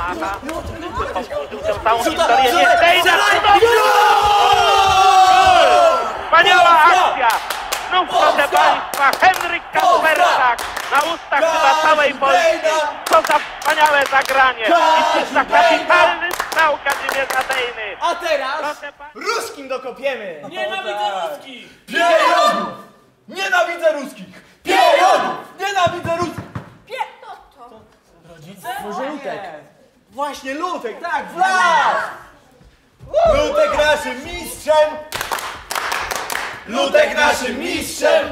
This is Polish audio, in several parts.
Aha. Powtórzył tę całą historię. Nie zdejdę! Wspaniała akcja! Znów, proszę Państwa, Henryk Kasperczak na ustach chyba całej Polski. Co za wspaniałe zagranie! I czysta kapitalny strzał Kazimierza. A teraz ruskim dokopiemy! Nienawidzę ruskich! Pierogów! Nienawidzę ruskich! Pierogów! Nienawidzę ruskich! Rodzice? Może Lutek? Właśnie Lutek, tak, Wlad! Lutek naszym mistrzem! Lutek naszym mistrzem!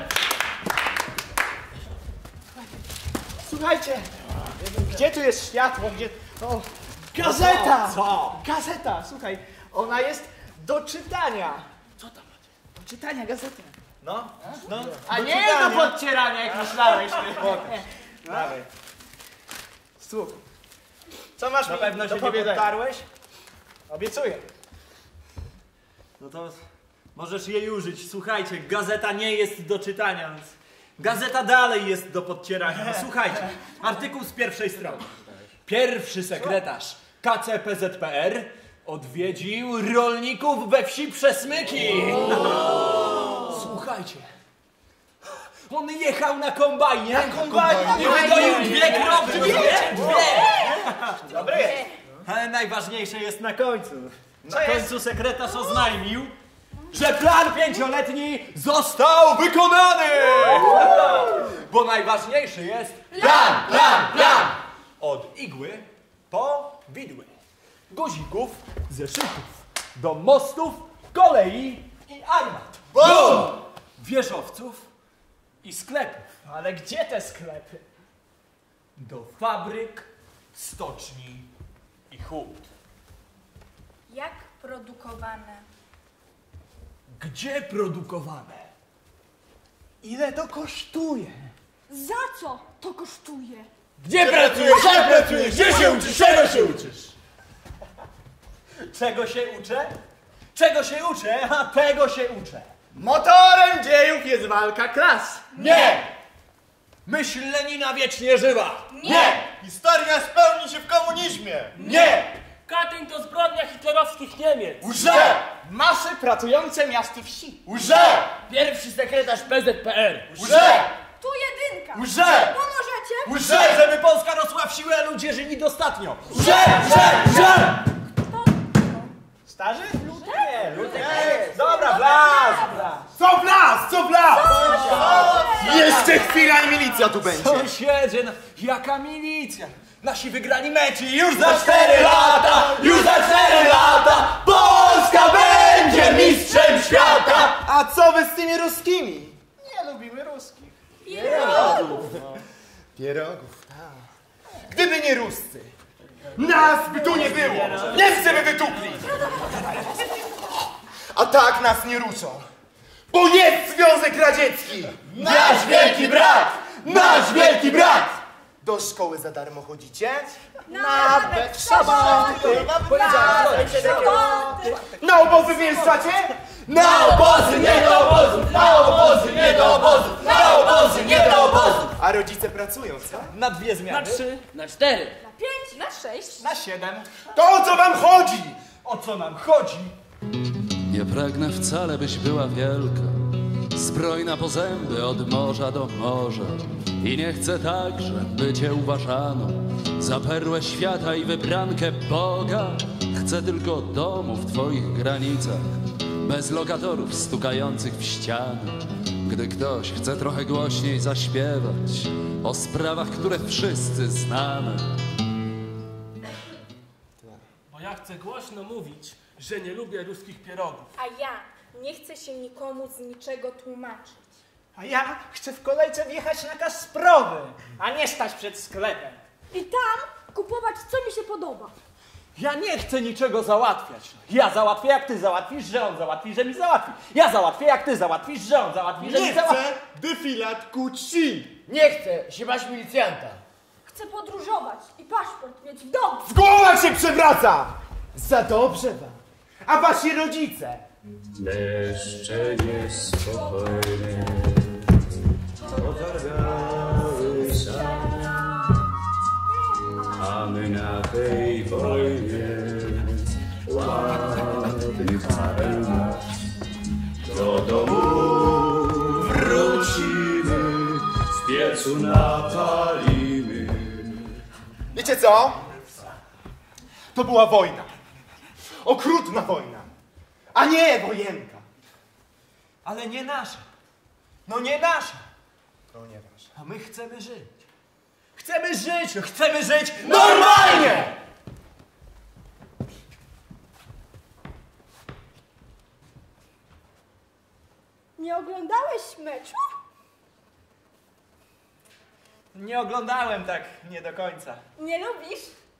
Słuchajcie, gdzie tu jest światło? Gdzie... O, gazeta! Co? Gazeta, słuchaj, ona jest do czytania. Co tam macie? Do czytania gazety. No? A nie do podcierania, jak myślałeś. Dawaj. Słuchaj. Co masz Na mi pewno do się nie powiedzenia? podtarłeś? Obiecuję. No to możesz jej użyć. Słuchajcie, gazeta nie jest do czytania, więc gazeta dalej jest do podcierania. No, słuchajcie, artykuł z pierwszej strony. Pierwszy sekretarz KCPZPR odwiedził rolników we wsi Przesmyki. Słuchajcie. On jechał na kombajnie. Na kombajnie. I wydoił 2 krowy. Dwie. Dobry. Ale najważniejsze jest na końcu. Na końcu sekretarz oznajmił, że plan 5-letni został wykonany! Bo najważniejszy jest plan! Od igły po widły. Guzików, zeszytów, do mostów, kolei i armat. Bum! Wieżowców i sklepów. Ale gdzie te sklepy? Do fabryk, stoczni i hut. Jak produkowane? Gdzie produkowane? Ile to kosztuje? Za co to kosztuje? Gdzie pracujesz? Jak pracujesz? Gdzie się uczysz? Czego się uczysz? Czego się uczę? Czego się uczę? A tego się uczę. Motorem dziejów jest walka klas. Nie! Myśl Lenina wiecznie żywa. Nie! Historia spełni się w komunizmie. Nie! Katyn to zbrodnia hitlerowskich Niemiec! Łże! Masy pracujące miast i wsi. Łże! Pierwszy sekretarz PZPR! Łże! Tu jedynka! Łże! Pomożecie? Łże! Żeby Polska rosła w siłę, a ludzie żyli dostatnio. Łże! Starzy? Nie! Lutek jest. Dobra, Blas! Co Blas? Co Blas? Jeszcze chwila i milicja tu będzie. Sąsiedzie, no, jaka milicja? Nasi wygrali mecz i już za 4 lata! Już za 4 lata! Polska będzie mistrzem świata! A co wy z tymi ruskimi? Nie lubimy ruskich. Pierogów, tak. Gdyby nie Ruscy, nas by tu nie było. Niemcy by wytukli. A tak nas nie ruszą. Bo jest Związek Radziecki. Nasz wielki brat! Nasz wielki brat! Do szkoły za darmo chodzicie? Nawet w soboty! Na obozy wjeżdżacie? Na obozy, nie do obozu! Na obozy, nie do obozu! Na obozy, nie do obozu! A rodzice pracują, co? Na 2 Na zmiany. 3, na 4. Na 5, na 6. Na 7. To o co wam chodzi? O co nam chodzi? Nie pragnę wcale, byś była wielka, zbrojna po zęby od morza do morza. I nie chcę także, by cię uważano za perłę świata i wybrankę Boga. Chcę tylko domu w twoich granicach, bez lokatorów stukających w ściany. Gdy ktoś chce trochę głośniej zaśpiewać o sprawach, które wszyscy znamy. Bo ja chcę głośno mówić, że nie lubię ruskich pierogów. A ja nie chcę się nikomu z niczego tłumaczyć. A ja chcę w kolejce wjechać na Kasprowy, a nie stać przed sklepem. I tam kupować, co mi się podoba. Ja nie chcę niczego załatwiać. Ja załatwię, jak ty załatwisz, że on załatwi, że mi załatwi. Ja załatwię, jak ty załatwisz, że on załatwi, że mi załatwi. defilat Gucci. Nie chcę, się masz milicjanta. Chcę podróżować i paszport mieć w domu. Głowa się przewraca! Za dobrze wam. A wasi rodzice? Deszcze niespokojne otargały sam, a my na tej wojnie ładnych parę lat do domu wrócimy, w piecu napalimy. Wiecie co? To była wojna. Okrutna wojna. A nie wojenka. Ale nie nasza. No nie nasza. To nie wasza. A my chcemy żyć. Chcemy żyć, no chcemy żyć Normalnie! Nie oglądałeś meczu? Nie oglądałem tak nie do końca. Nie lubisz?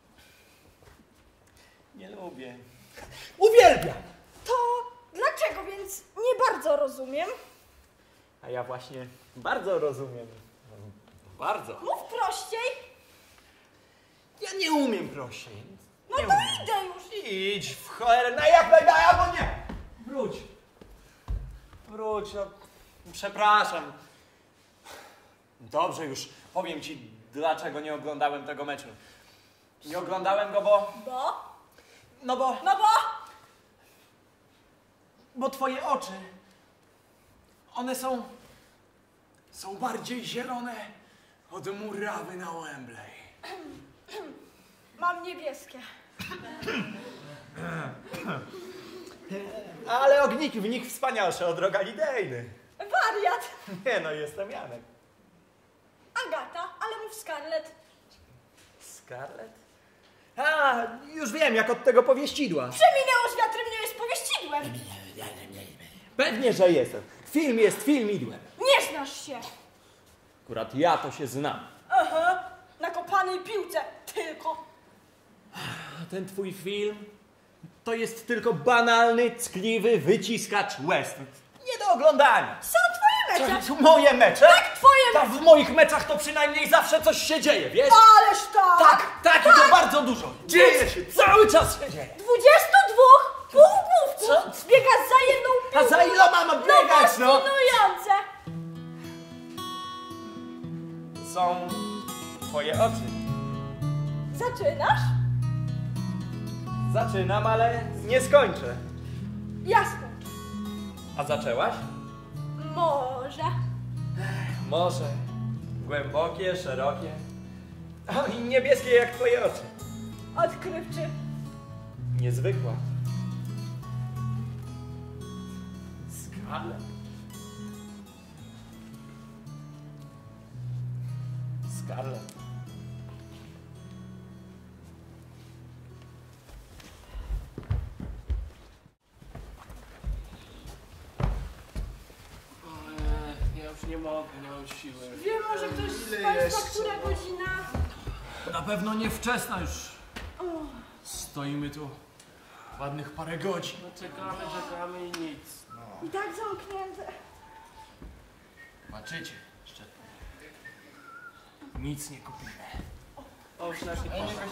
Nie lubię. Uwielbiam! To dlaczego więc nie bardzo rozumiem? A ja właśnie bardzo rozumiem. Bardzo. Mów prościej. Ja nie umiem prościej. No Nie to umiem. idę już. Idź w cholerę, na jak najdaj, albo nie! Wróć. Wróć, no. Przepraszam. Dobrze, już powiem ci, dlaczego nie oglądałem tego meczu. Nie oglądałem go, bo... Bo? No bo... No bo? Bo twoje oczy... One są... Są bardziej zielone od murawy na Wembley. Mam niebieskie. Ale ogniki w nich wspanialsze od roga lidejny. Wariat. Nie no, jestem Janek. Agata, ale mów Scarlett. Scarlett? A, już wiem, jak od tego powieścidła. Przeminęło z wiatrem, nie jest powieścidłem. Pewnie, że jestem. Film jest filmidłem. Nie znasz się. Akurat ja to się znam. Aha, na kopanej piłce tylko. A ten twój film to jest tylko banalny, ckliwy wyciskacz łez. Nie do oglądania. Są twoje mecze. To moje mecze? Tak, twoje Tak, mecze. w moich meczach to przynajmniej zawsze coś się dzieje, wiesz? Ależ tak. Tak, i to bardzo dużo. Dzieje się, cały czas się dzieje. 22 półgłówków biega za jedną piłką. A za iloma ma biegać, no? Fascynujące. Są twoje oczy. Zaczynasz? Zaczynam, ale nie skończę. Jasne. A zaczęłaś? Może. Morze. Głębokie, szerokie. O, i niebieskie jak twoje oczy. Odkrywczy. Niezwykła. Scarlett. Scarlett. Ja już nie mogę, nie mam siły. Wiem, może ktoś z Państwa, która godzina? Na pewno nie wczesna już. Stoimy tu ładnych parę godzin. No czekamy i nic. I tak zamknięte. Patrzycie, jeszcze nic nie kupimy. O, już nasi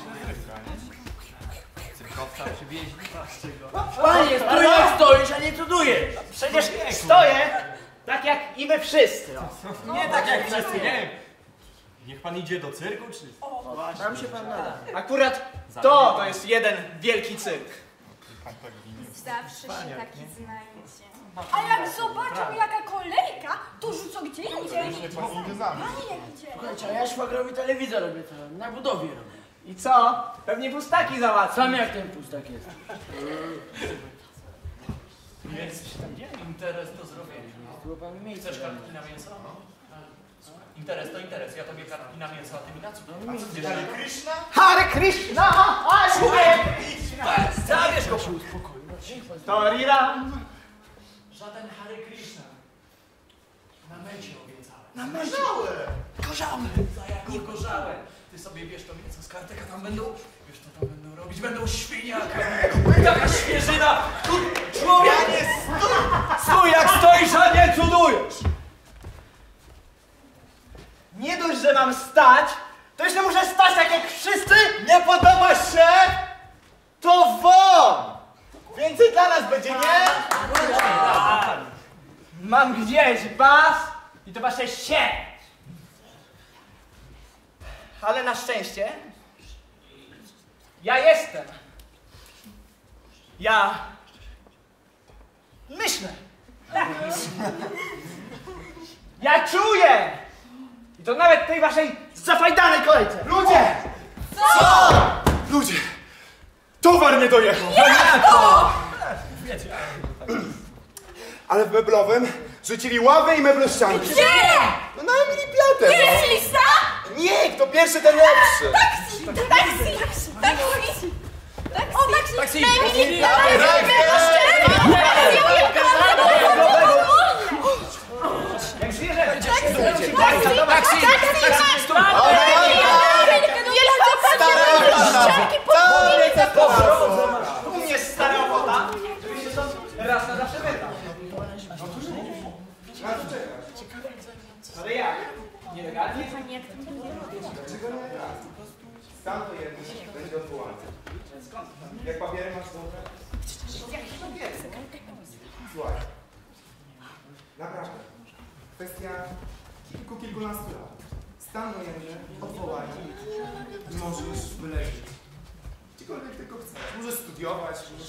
cyrkowca przywieźli. Patrzcie go. Panie, stój jak stoisz, a nie cudujesz. Przecież stoję tak jak i my wszyscy. Nie tak jak wszyscy, nie. Niech pan idzie do cyrku, czy... Tam się pan nada. Akurat to jest jeden wielki cyrk. Zawsze się taki znajdzie. A jak zobaczą jaka kolejka, to rzucą gdzie indziej. Pani jak idzie? Słuchajcie, a ja szwagrowi telewizor robię, to na budowie robię. I co? Pewnie pustaki załatwią. Sam jak ten pustak jest. Jest tam dzieje. Interes do zrobienia. Było pan miejsce. Chcesz kartki na mięso? Interes to interes. Ja tobie kartki na mięso, a ty mi na cud. Hare Krishna! Hare Krishna! Zabierz go! To Rira! Żaden Hare Krishna. Na mecie obiecałem. Na mecie! Korzały! Za jaką gorzałę? Ty sobie wiesz to mięso z kartek, a tam będą... Wiesz co tam będą robić? Będą świniaka. Taka świeżyna! Tu człowiek! Stój jak stoisz, a nie cudujesz! Nie dość, że mam stać, to jeszcze muszę stać tak jak wszyscy? Nie podoba się? To won! Więcej dla nas będzie, nie? Mam gdzieś bas i to wasze się. Ale na szczęście Ja jestem. Ja myślę. Ja czuję. I to nawet w tej waszej zafajdanej kolejce. Ludzie! Co? Ludzie! Towar nie dojechał! Ale w meblowym rzucili ławę i meblowścianki. Gdzie? No na Emilii Piatę, Jest no. lista? Nie, kto pierwszy, ten lepszy. Taksi! O, taksi! Taksi! Taksi! Jak żyjesz, u mnie stara ochota, żeby się stąd raz na zawsze wydał. Ale jak? Nielegalnie? Stan wojenny będzie odwołany. Jak papiery masz dobre? Słuchaj. Naprawdę. Kwestia kilkunastu lat. Stan wojenny, odwołanie i możesz wyleźć. Gdziekolwiek tylko chcesz. Możesz studiować, możesz...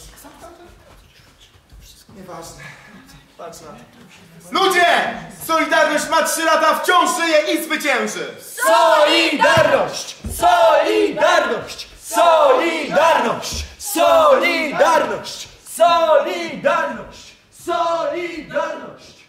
Nieważne. Patrz na to. Ludzie! Solidarność ma 3 lata, wciąż żyje i zwycięży! Solidarność! Solidarność! Solidarność! Solidarność! Solidarność! Solidarność!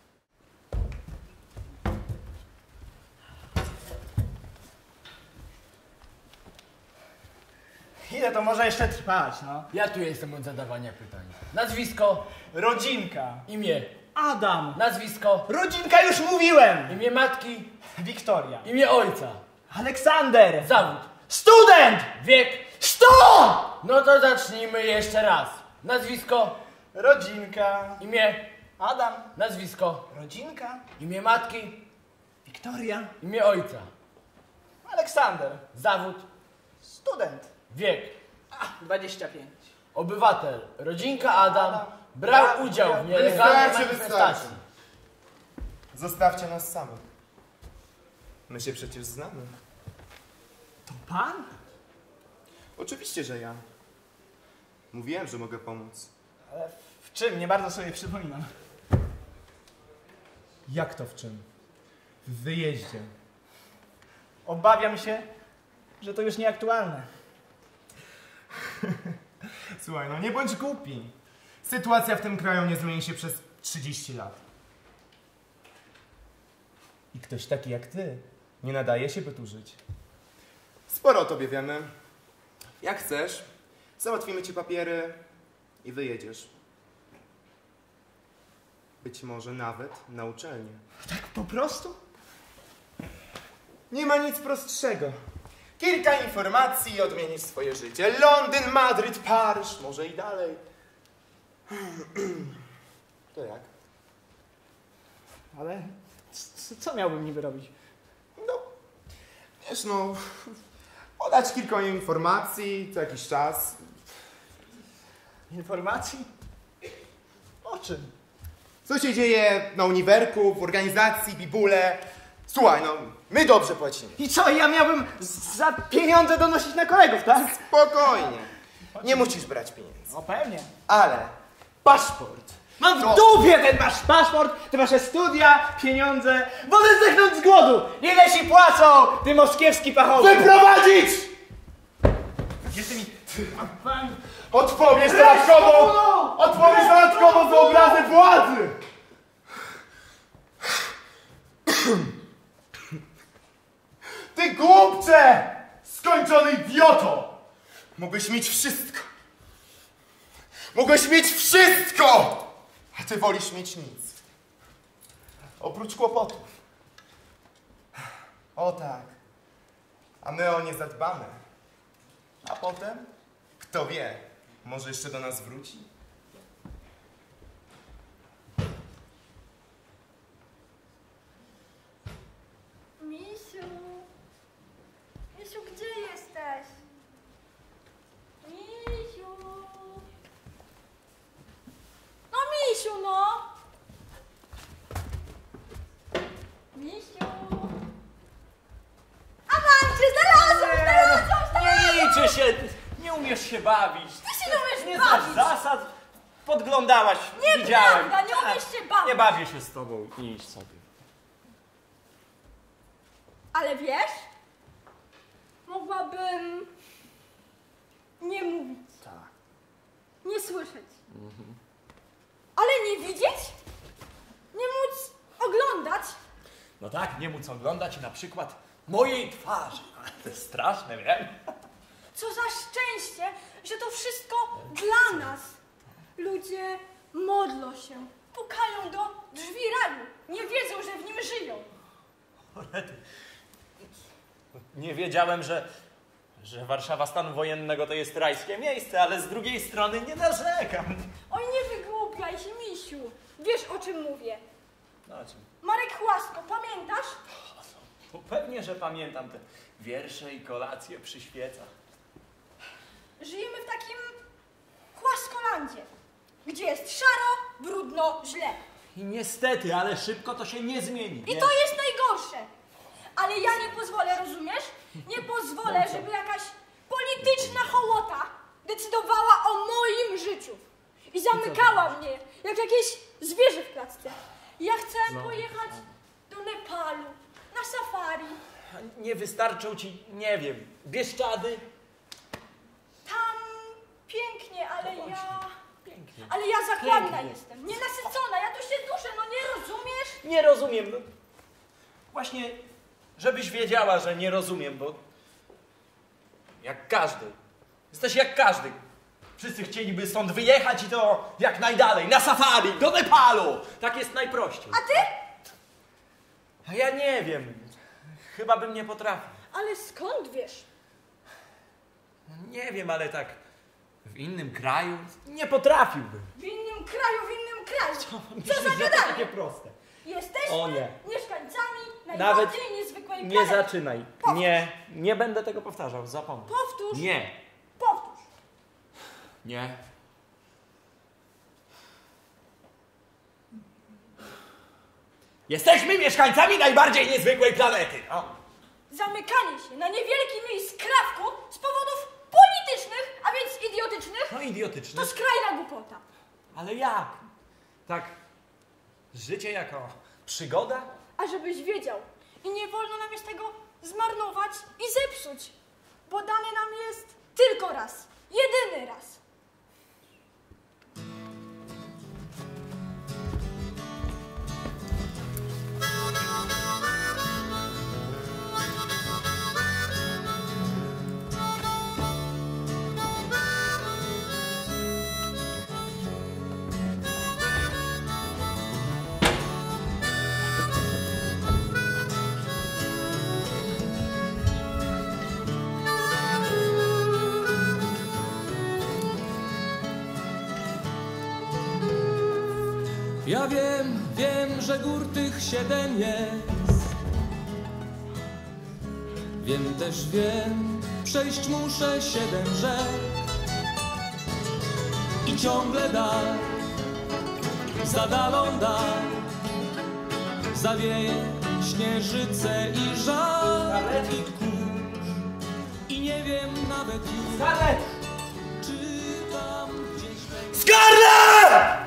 Ile to może jeszcze trwać, no? Ja tu jestem od zadawania pytań. Nazwisko, Rodzinka. imię, Adam. nazwisko, Rodzinka już mówiłem. imię matki, Wiktoria. imię ojca, Aleksander. zawód, Student. wiek. 100! No to zacznijmy jeszcze raz. Nazwisko, Rodzinka. imię, Adam. nazwisko, Rodzinka. imię matki, Wiktoria. imię ojca, Aleksander. zawód, Student. wiek. 25. Obywatel, rodzinka Adam, brał udział w nielegalnej manifestacji. Zostawcie nas samych. My się przecież znamy. To pan? Oczywiście, że ja. Mówiłem, że mogę pomóc. Ale w czym? Nie bardzo sobie przypominam. Jak to w czym? W wyjeździe. Obawiam się, że to już nieaktualne. Słuchaj, no nie bądź głupi. Sytuacja w tym kraju nie zmieni się przez 30 lat. I ktoś taki jak ty nie nadaje się, by tu żyć. Sporo o tobie wiemy. Jak chcesz, załatwimy ci papiery i wyjedziesz. Być może nawet na uczelnię. Tak po prostu? Nie ma nic prostszego. Kilka informacji i odmienisz swoje życie. Londyn, Madryt, Paryż, może i dalej. To jak? Ale co miałbym niby robić? No, wiesz no, podać kilka informacji co jakiś czas. Informacji? O czym? Co się dzieje na uniwerku, w organizacji, bibule. Słuchaj, no, my dobrze płacimy. I co, ja miałbym za pieniądze donosić na kolegów, tak? Spokojnie. Nie musisz brać pieniędzy. No pewnie. Ale paszport. Mam w dupie ten masz paszport, te wasze studia, pieniądze. Wolę zdechnąć z głodu. Ile ci płacą, ty moskiewski pachołek? Wyprowadzić! Jeszcze mi... Pan... Odpowiesz dodatkowo za obrazy władzy! Ty głupcze! Skończony idioto! Mogłeś mieć wszystko. Mogłeś mieć wszystko! A ty wolisz mieć nic. Oprócz kłopotów. O tak. A my o nie zadbamy. A potem, kto wie, może jeszcze do nas wróci? Misiu! Misiu, gdzie jesteś? Misiu! No Misiu, no! Misiu! A mam cię! Znalazłam! Nie liczy się! umiesz się bawić. Ty się nie umiesz Nie bawić. znasz zasad. Podglądałaś, widziałem. Nieprawda, nie umiesz się bawić. Nie bawię się z tobą, idź sobie. Ale wiesz, mogłabym nie mówić. Tak. Nie słyszeć. Ale nie widzieć? Nie móc oglądać? No tak, nie móc oglądać na przykład mojej twarzy. To jest straszne, wiem. Co za szczęście, że to wszystko dla nas. Ludzie modlą się, pukają do drzwi raju. Nie wiedzą, że w nim żyją. Nie wiedziałem, że Warszawa stanu wojennego to jest rajskie miejsce, ale z drugiej strony nie narzekam. Oj, nie wygłupiaj się, misiu. Wiesz, o czym mówię. No o czym? Marek Chłasko, pamiętasz? To pewnie, że pamiętam te wiersze i kolacje przy świecach. Żyjemy w takim Chłaskolandzie, gdzie jest szaro, brudno, źle. I niestety, ale szybko to się nie zmieni. I to jest najgorsze. Ale ja nie pozwolę, rozumiesz? Nie pozwolę, żeby jakaś polityczna hołota decydowała o moim życiu. I zamykała mnie, jak jakieś zwierzę w klatce. Ja chcę pojechać do Nepalu, na safari. Nie wystarczą ci, nie wiem, Bieszczady? Tam pięknie, ale No ja... Pięknie. Ale ja zakładna Pięknie. jestem, nienasycona, ja tu się duszę, no nie rozumiesz? Nie rozumiem. No. Właśnie, żebyś wiedziała, że nie rozumiem, bo jak każdy, jesteś jak każdy. Wszyscy chcieliby stąd wyjechać i to jak najdalej, na safari, do Nepalu. Tak jest najprościej. A ty? A ja nie wiem. Chyba bym nie potrafił. Ale skąd wiesz? Nie wiem, ale tak w innym kraju nie potrafiłbym. W innym kraju, w innym kraju. Myślisz, Co za że to gadanie? takie proste. Jesteśmy O nie. mieszkańcami Nawet najbardziej niezwykłej Nie planety. zaczynaj. Powtórz. Nie będę tego powtarzał, zapomnij. Powtórz. Nie. Powtórz. Nie. Jesteśmy mieszkańcami najbardziej niezwykłej planety. O. Zamykanie się na niewielkim jej skrawku z powodów politycznych, a więc idiotycznych, No idiotyczne. to skrajna głupota. Ale jak? Tak, życie jako przygoda? A żebyś wiedział, i nie wolno nam jest tego zmarnować i zepsuć, bo dane nam jest tylko raz, jedyny raz. Ja wiem, że gór tych 7 jest. Wiem, przejść muszę 7 rzek. I ciągle dal, za dalą dal, zawieje śnieżycę i żal i kurz. I nie wiem nawet już, czy tam gdzieś... Scarlett!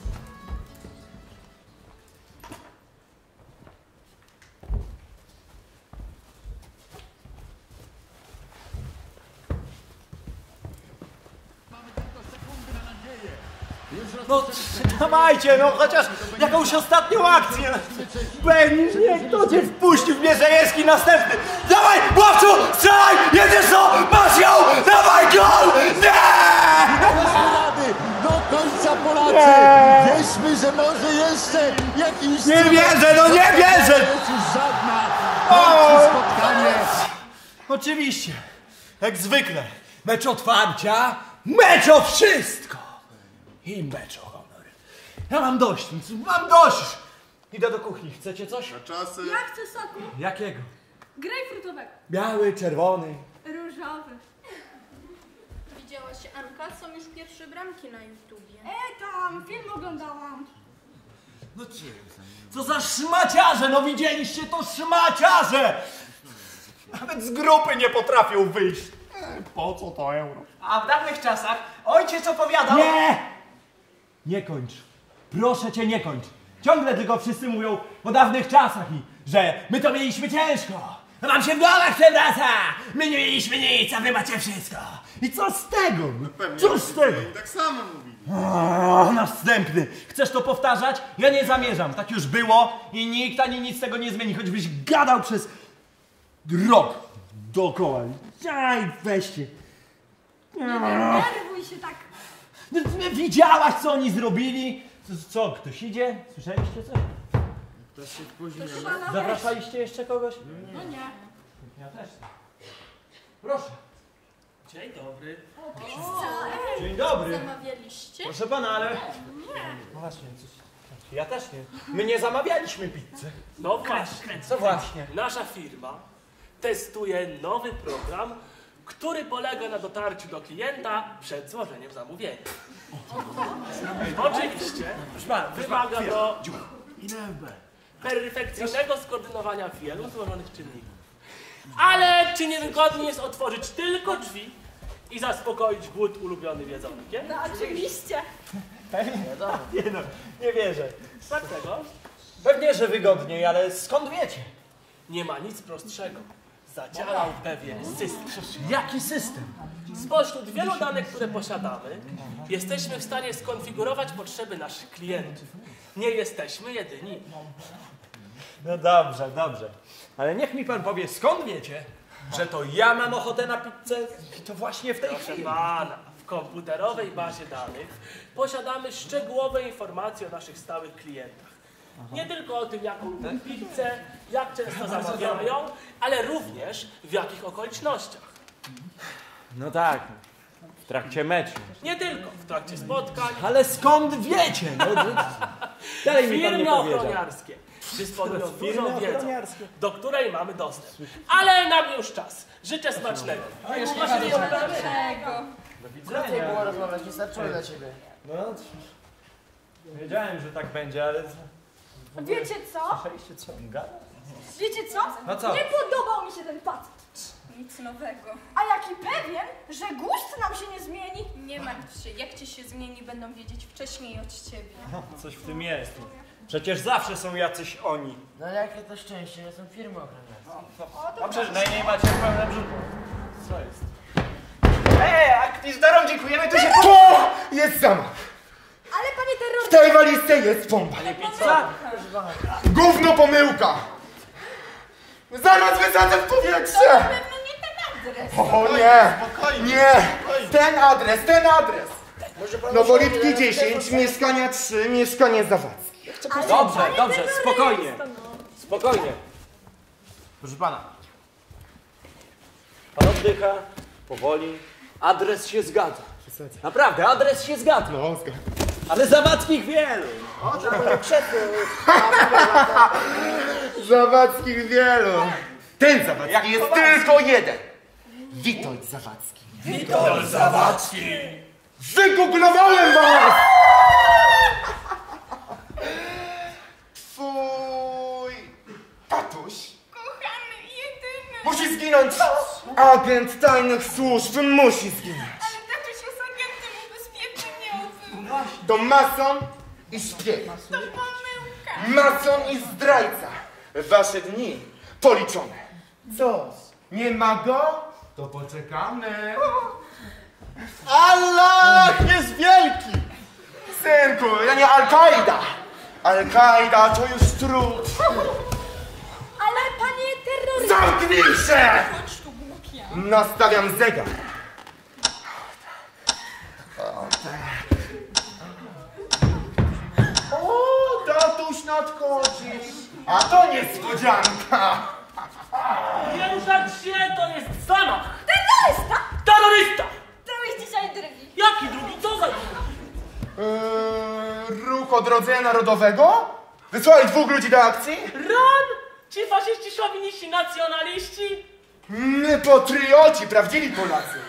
No dawajcie, no chociaż jakąś ostatnią akcję. Benisz, niech to cię wpuści w Mierzejewski następny. Dawaj, łowcu, strzelaj, jedziesz co, masz ją, dawaj gol, nie! Rady do końca Polacy! Wierzmy, że może jeszcze jakiś... Nie wierzę, no nie wierzę! To już żadna kończy spotkanie. Oczywiście, jak zwykle, mecz otwarcia, mecz o wszystko i mecz o honor. Ja mam dość, mam dość. Idę do kuchni, chcecie coś? Na czasy. Ja chcę soku Jakiego? grejpfrutowego, Biały, czerwony. różowy. Widziałaś, Anka, są już pierwsze bramki na YouTubie. Tam, film oglądałam. No co za szmaciarze, no widzieliście to szmaciarze! Nawet z grupy nie potrafią wyjść. Po co to euro? A w dawnych czasach ojciec opowiadał... Nie! Nie kończ. Proszę cię, nie kończ. Ciągle tylko wszyscy mówią o dawnych czasach i że my to mieliśmy ciężko. A wam się w głowach przewraca. My nie mieliśmy nic, a wy macie wszystko. I co z tego? Co z tego? Tak samo mówili. O, następny. Chcesz to powtarzać? Ja nie zamierzam. Tak już było i nikt ani nic tego nie zmieni. Choćbyś gadał przez rok dookoła. Aj, weźcie. Nie denerwuj się tak. Widziałaś, co oni zrobili? Co, ktoś idzie? Słyszeliście coś? To się później... Zapraszaliście jeszcze kogoś? No nie. Ja też. Proszę. Dzień dobry. Dzień dobry. Zamawialiście? Proszę pana, ale... Nie. No właśnie, coś... Ja też nie. My nie zamawialiśmy pizzy. No właśnie. Co właśnie? Nasza firma testuje nowy program, który polega na dotarciu do klienta przed złożeniem zamówienia. Oczywiście wymaga do perfekcyjnego skoordynowania wielu złożonych czynników. Ale czy niewygodnie jest otworzyć tylko drzwi i zaspokoić głód ulubionym jedzonkiem? No oczywiście. Nie no, nie wierzę. Dlaczego? Pewnie, że wygodniej, ale skąd wiecie? Nie ma nic prostszego. Zadziałał pewien system. Jaki system? Spośród wielu danych, które posiadamy, jesteśmy w stanie skonfigurować potrzeby naszych klientów. Nie jesteśmy jedyni. No dobrze, dobrze. Ale niech mi pan powie, skąd wiecie, że to ja mam ochotę na pizzę i to właśnie w tej Proszę chwili? pana, w komputerowej bazie danych posiadamy szczegółowe informacje o naszych stałych klientach. Nie tylko o tym, jaką lubią pizzę, jak często zamawiają, ale również w jakich okolicznościach. No tak, w trakcie meczu. Nie tylko w trakcie spotkań. Ale skąd wiecie? No, dalej mi pan nie Firmy powiedział. ochroniarskie dysponują Firmy dużą wiedzą, ochroniarskie. do której mamy dostęp. Ale na mnie już czas. Życzę smacznego. Krócej było rozmawiać, nie starczyło dla ciebie. No, wiedziałem, że tak będzie, ale... Wiecie co? Słyszeliście, co on gada? Wiecie co? No co? Nie podobał mi się ten facet. Nic nowego. A jaki pewien, że gust nam się nie zmieni. Nie martw się, jak ci się zmieni, będą wiedzieć wcześniej od ciebie. Coś w tym jest. Przecież zawsze są jacyś oni. No ale jakie to szczęście, że są firmy ochroniarskie. A przecież najmniej macie pełne brzuch. Co jest? Akwizytorom dziękujemy, tu się... O! Jest zamach! Ale panie W terrorysty, tej walizce jest bomba. Co? Gówno pomyłka! Zaraz wysadzę w powietrze! Pewno nie ten adres. O nie! Nie! Ten adres, ten adres! Nowolipki 10, mieszkania 3, mieszkanie Zawadzkie. Dobrze, dobrze, spokojnie. Spokojnie. Proszę pana. Pan oddycha, powoli. Adres się zgadza. Naprawdę, adres się zgadza. No, zgadzam. Ale Zawackich wielu. Zawackich wielu. Ten Zawadzki jest tylko jeden. Witold Zawadzki. Witold Zawadzki. Wygooglowałem was! Twój tatuś Kochany, jedyny. musi zginąć. Agent tajnych służb musi zginąć. Ale tatuś jest agentem ubezpieczeniowym. To mason i szpieg. To pomyłka. Mason i zdrajca. Wasze dni policzone. Co? Nie ma go? To poczekamy. Allah jest wielki! Synku, ja nie Al-Kaida. Al-Kaida to już trud. ale panie terrorysty, Zamknij się! Chodź tu, głupia. Nastawiam zegar. O, tatuś nadchodzisz. A to niespodzianka. Nie ruszać się, to jest zamach! terrorysta! Terrorysta! To jest dzisiaj drugi. Jaki drugi? Co za drugi? Ruch Odrodzenia Narodowego? Wysłali 2 ludzi do akcji? Ran! Ci faszyści, szowiniści, nacjonaliści? My patrioci, prawdziwi Polacy.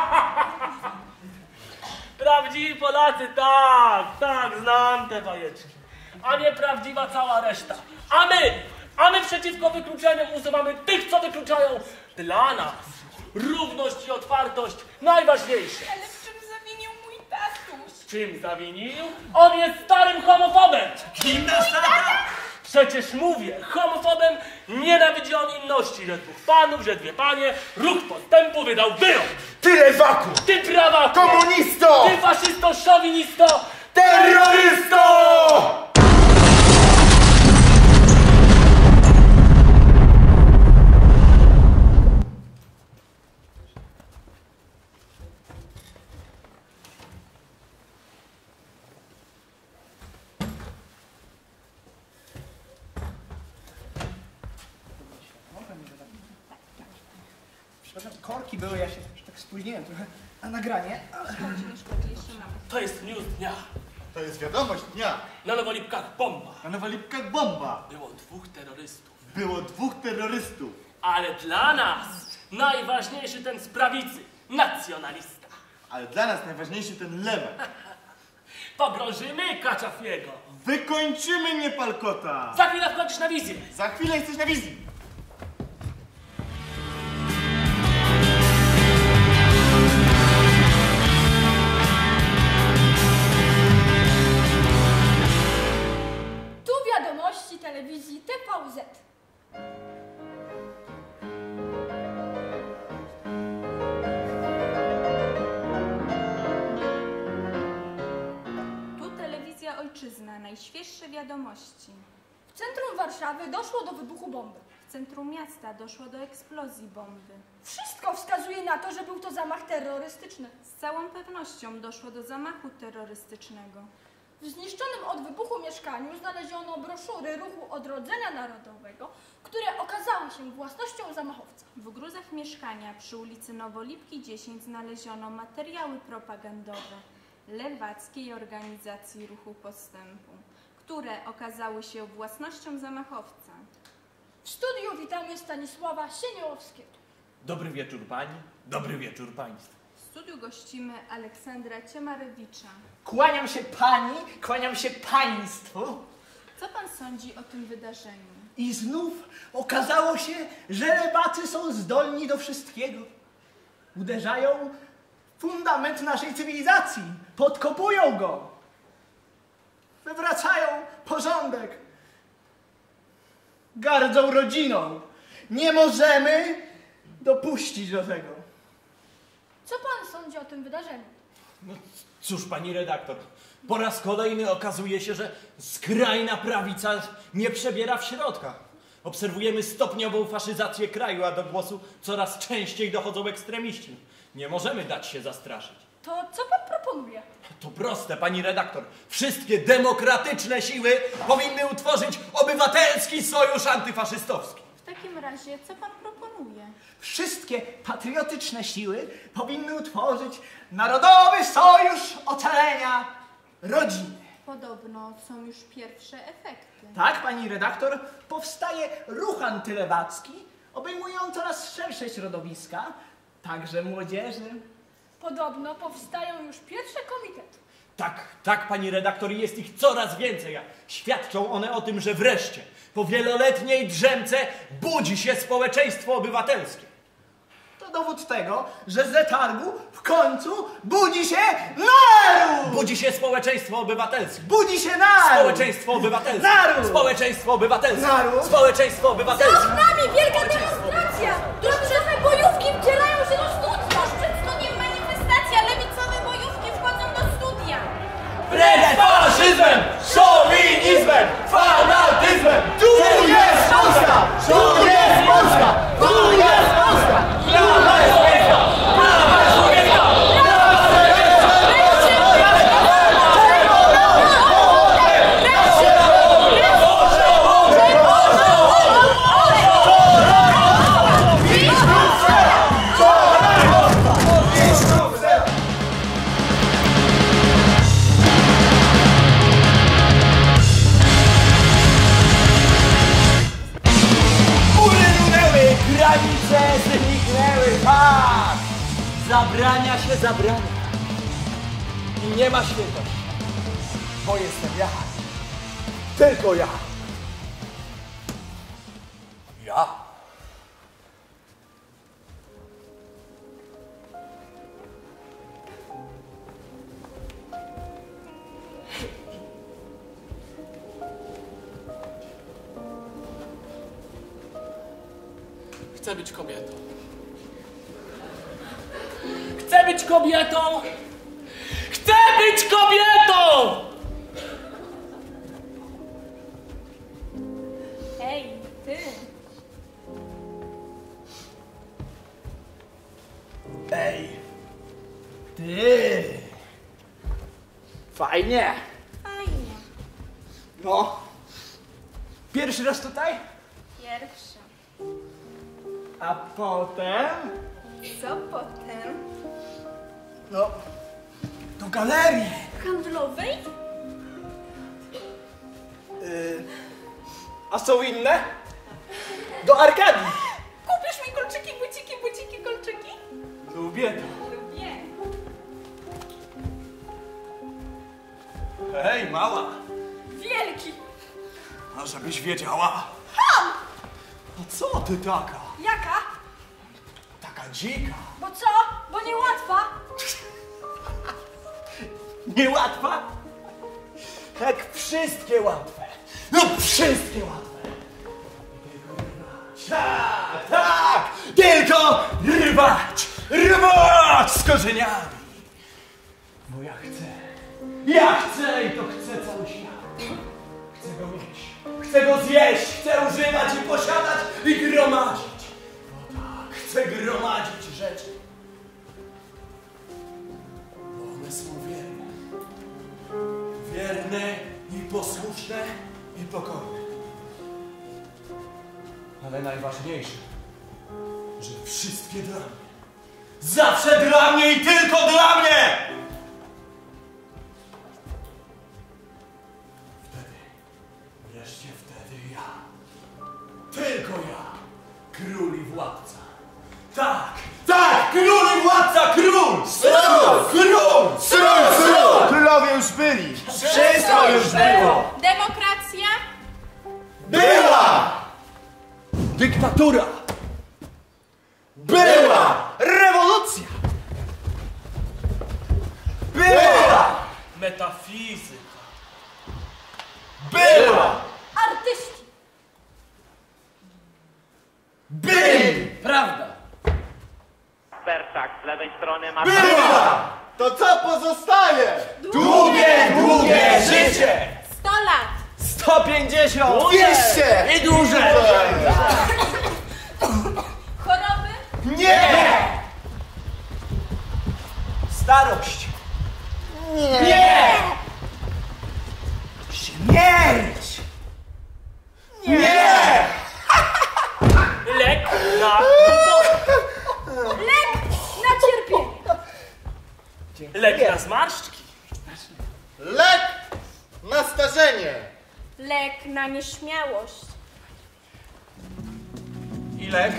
Prawdziwi Polacy, tak, tak, znam te bajeczki. A nie prawdziwa cała reszta. A my przeciwko wykluczeniom usuwamy tych, co wykluczają dla nas. równość i otwartość najważniejsze. Ale w czym zawinił mój tatuś? Czym zawinił? On jest starym homofobem! Kim nasz tata? Przecież mówię, homofobem nienawidzi on inności, że dwóch panów, że dwie panie, ruch postępu wydał wyrok! Ty lewaku! Ty prawaku! Komunisto! Ty faszysto, szowinisto! Terrorysto! Przepraszam, korki były, ja się tak spóźniłem trochę na nagranie, ale... To jest news dnia. To jest wiadomość dnia. Na Nowolipkach bomba. Na Nowolipkach bomba. Było dwóch terrorystów. Było dwóch terrorystów. Ale dla nas najważniejszy ten z prawicy, nacjonalista. Ale dla nas najważniejszy ten lewak. Pogrążymy Kaczafiego. Wykończymy Niepalkota. Za chwilę wchodzisz na wizję. Za chwilę jesteś na wizji. Tu wiadomości telewizji TVZ. Tu telewizja Ojczyzna, najświeższe wiadomości. W centrum Warszawy doszło do wybuchu bomby. W centrum miasta doszło do eksplozji bomby. Wszystko wskazuje na to, że był to zamach terrorystyczny. Z całą pewnością doszło do zamachu terrorystycznego. W zniszczonym od wybuchu mieszkaniu znaleziono broszury Ruchu Odrodzenia Narodowego, które okazały się własnością zamachowca. W gruzach mieszkania przy ulicy Nowolipki 10 znaleziono materiały propagandowe lewackiej organizacji Ruchu Postępu, które okazały się własnością zamachowca. W studiu witamy Stanisława Sieniełowskiego. Dobry wieczór pani, dobry wieczór państwu. W studiu gościmy Aleksandra Ciemarewicza. Kłaniam się pani, kłaniam się państwu. Co pan sądzi o tym wydarzeniu? I znów okazało się, że lewacy są zdolni do wszystkiego. Uderzają w fundament naszej cywilizacji, podkopują go, wywracają porządek, gardzą rodziną. Nie możemy dopuścić do tego. Co pan sądzi o tym wydarzeniu? No cóż, pani redaktor, po raz kolejny okazuje się, że skrajna prawica nie przebiera w środkach. Obserwujemy stopniową faszyzację kraju, a do głosu coraz częściej dochodzą ekstremiści. Nie możemy dać się zastraszyć. To co pan proponuje? To proste, pani redaktor. Wszystkie demokratyczne siły powinny utworzyć obywatelski sojusz antyfaszystowski. W takim razie, co pan proponuje? Wszystkie patriotyczne siły powinny utworzyć Narodowy Sojusz Ocalenia Rodziny. Podobno są już pierwsze efekty. Tak, pani redaktor, powstaje ruch antylewacki, obejmujący coraz szersze środowiska, także młodzieży. Podobno powstają już pierwsze komitety. Tak, pani redaktor, jest ich coraz więcej, a świadczą one o tym, że wreszcie, po wieloletniej drzemce, budzi się społeczeństwo obywatelskie. To dowód tego, że z letargu w końcu budzi się naród! Budzi się społeczeństwo obywatelskie. Budzi się naród! Społeczeństwo obywatelskie. Naród! Społeczeństwo obywatelskie. Naród! Społeczeństwo obywatelskie. Za nami wielka demonstracja! Drużynowe bojówki wdzierają się do studni! Tuż przed studiem manifestacja, lewicowe bojówki wchodzą do studia. Precz z faszyzmem, szowinizmem, fanatyzmem! Tu jest Polska! Tu jest Polska! Tu jest Polska! Prawa człowieka! Prawa człowieka! Granice zniknęły, tak! Zabrania się zabrania. I nie ma świętości. Bo jestem ja. Tylko ja. Ja. Chcę być kobietą. Chcę być kobietą! Chcę być kobietą! Hej, ty! Ej, ty! Fajnie! Fajnie. No. Pierwszy raz tutaj? Pierwsza. A potem? Co potem? No, do galerii. Handlowej? A są inne? Do Arkadii. Kupisz mi kolczyki, buciki, kolczyki? Lubię to. Lubię. Hej, mała. Wielki. A żebyś wiedziała. Ham! No co ty taka? Jaka? Taka dzika. Bo co? Bo niełatwa? Niełatwa? Jak wszystkie łatwe. No wszystkie łatwe. Tak, tak! Tylko rwać! Rwać z korzeniami! Bo ja chcę i to chcę cały świat. Chcę go mieć, chcę go zjeść, chcę używać i posiadać i gromadzić. No tak, chcę gromadzić rzeczy. Bo one są wierne. Wierne i posłuszne i pokorne. Ale najważniejsze, że wszystkie dla mnie. Zawsze dla mnie i tylko dla mnie! Wtedy, wreszcie wtedy ja. Tylko ja. Król i władca. Tak, tak! Król i władca! Król! Król! Król! Król! Królowie już byli! Wszystko już było! Demokracja? Była! Dyktatura! Była! Rewolucja! Była! Metafizyka. Była! Artyści. Byli! Prawda! Berczak z lewej strony ma... Była! To co pozostaje? Długie, długie życie! 100 lat! 150! 200! I dłużej! Choroby? Nie! Starość! Nie! Śmierć! Nie! Lek na... Lek na cierpienie. Lek na zmarszczki. Lek na starzenie! Lek na nieśmiałość. I lek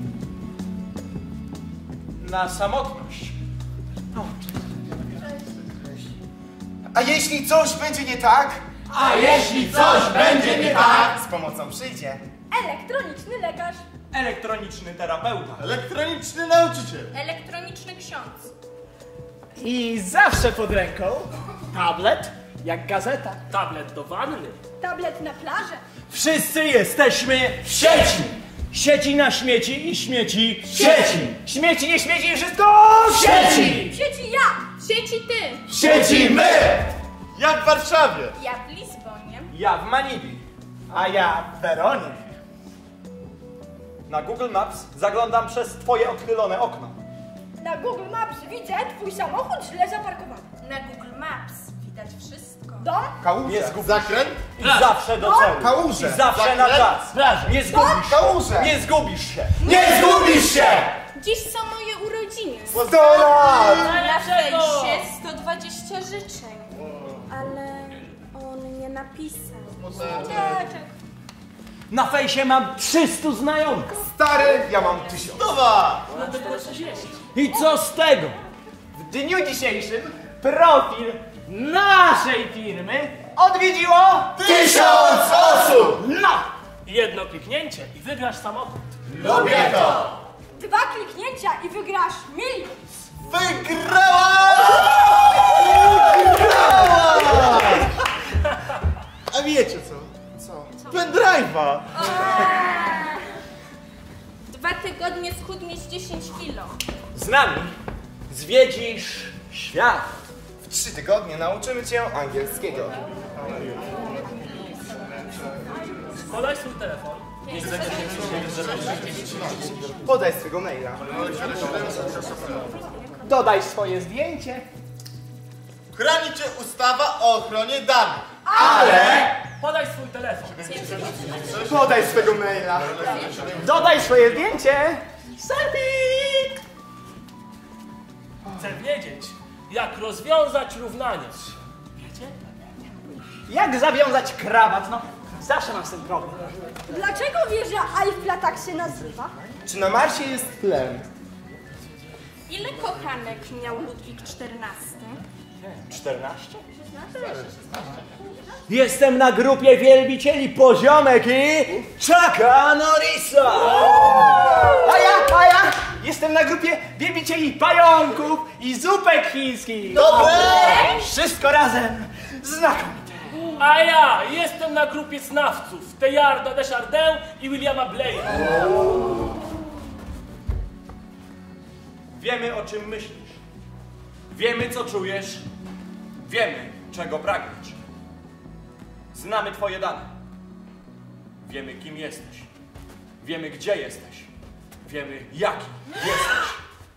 na samotność. A jeśli coś będzie nie tak? A jeśli coś będzie nie tak? Z pomocą przyjdzie. Elektroniczny lekarz. Elektroniczny terapeuta. Elektroniczny nauczyciel! Elektroniczny ksiądz. I zawsze pod ręką tablet jak gazeta. Tablet do wanny. Tablet na plażę. Wszyscy jesteśmy w sieci. Sieci na śmieci i śmieci w sieci. Śmieci, nie śmieci i wszystko w sieci. W sieci ja. W sieci ty. W sieci my. Ja w Warszawie! Ja w Lizbonie. Ja w Manibi. A ja w Weronie. Na Google Maps zaglądam przez twoje odchylone okno. Na Google Maps widzę twój samochód źle zaparkowany. Na Google Maps widać wszystko. Dom? Nie zgubisz. Zakręt? I zawsze do celu. Kałuże. I zawsze na czas. Nie zgubisz. Kałuże. Nie zgubisz się. Nie zgubisz się. Dziś są moje urodziny. 100 lat! Na fejsie 120 życzeń. Ale on nie napisał. Smuteczek. Na fejsie mam 300 znajomych. Stary, ja mam 1000. Nowa! I co z tego? W dniu dzisiejszym profil naszej firmy odwiedziło 1000 osób! No! Jedno kliknięcie i wygrasz samochód. Lubię to! 2 kliknięcia i wygrasz milion. Wygrała! Wygrała! A wiecie co? Co? Pendrive'a! 2 tygodnie nami zwiedzisz świat. W 3 tygodnie nauczymy cię angielskiego. Podaj swój telefon. Podaj swego maila. Dodaj swoje zdjęcie. Chroni cię ustawa o ochronie danych. Ale Podaj swój telefon. Podaj swego maila. dodaj swoje zdjęcie. Selfie! Chcę wiedzieć, jak rozwiązać równanie. Wiecie? Jak zawiązać krawat? No, zawsze mam z tym problem. Dlaczego wieża Eiffla tak się nazywa? Czy na Marsie jest tlen? Ile kochanek miał Ludwik XIV? 14? Jestem na grupie wielbicieli poziomek i Chucka Norrisa! A ja jestem na grupie wielbicieli pająków i zupek chińskich! Dobre! Wszystko razem! Znakomite! A ja jestem na grupie znawców Teilharda de Chardin i Williama Blake'a. Wiemy, o czym myślisz. Wiemy, co czujesz. Wiemy, czego pragniesz. Znamy twoje dane. Wiemy, kim jesteś. Wiemy, gdzie jesteś. Wiemy, jaki jesteś.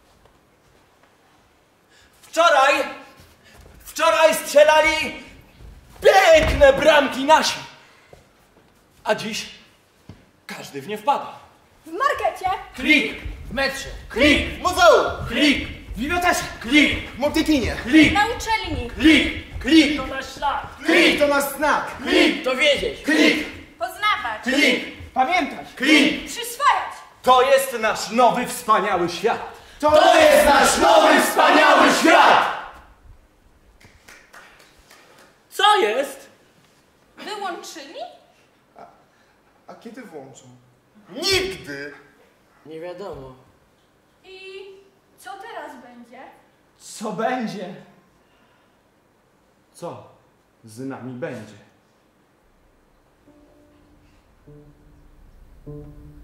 Wczoraj strzelali piękne bramki nasi. A dziś każdy w nie wpada. W markecie? Klik! W metrze. Klik! W muzeum! Klik! W bibliotece! Klik! W multikinie. Klik! Na uczelni. Klik! Klik! To nasz ślad. Klik to nasz znak. Klik! To wiedzieć. Klik! Poznawać. Klik! Pamiętać! Klik! Przyswajać. To jest nasz nowy, wspaniały świat. To jest nasz nowy, wspaniały świat! Co jest? Wyłączyli? A kiedy włączą? Nigdy! Nie wiadomo. I co teraz będzie? Co będzie? Co z nami będzie?